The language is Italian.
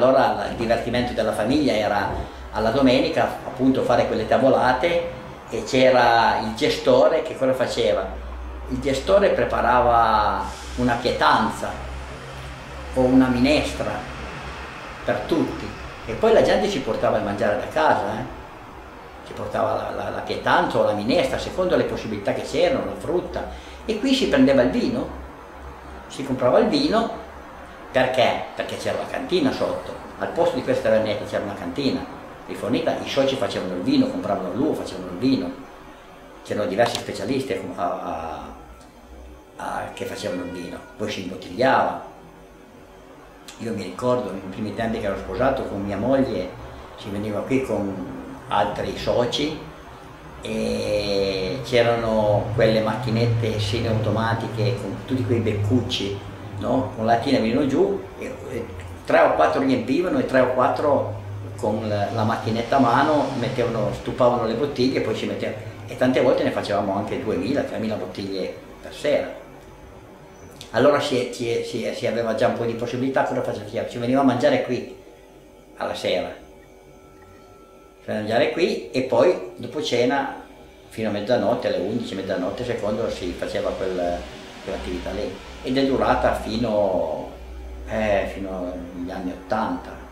allora il divertimento della famiglia era alla domenica appunto fare quelle tavolate, e c'era il gestore che cosa faceva? Il gestore preparava una pietanza o una minestra per tutti, e poi la gente ci portava il mangiare da casa, ci portava la pietanza o la minestra, secondo le possibilità che c'erano, la frutta, e qui si prendeva il vino, si comprava il vino. Perché? Perché c'era la cantina sotto, al posto di questa tavernetta c'era una cantina rifornita, i soci facevano il vino, compravano l'uovo, facevano il vino, c'erano diversi specialisti che facevano il vino, poi si imbottigliava. Io mi ricordo, nei primi tempi che ero sposato con mia moglie, si veniva qui con altri soci e c'erano quelle macchinette semiautomatiche con tutti quei beccucci, no? Con la lattina venivano giù e 3 o 4 riempivano e 3 o 4 con la macchinetta a mano stupavano le bottiglie e poi ci mettevano, e tante volte ne facevamo anche 2000-3000 bottiglie per sera. Allora si aveva già un po' di possibilità, cosa faceva? Ci veniva a mangiare qui alla sera, ci veniva a mangiare qui, e poi dopo cena fino a mezzanotte, alle 11, mezzanotte secondo, si faceva quell'attività lì, ed è durata fino agli anni 80.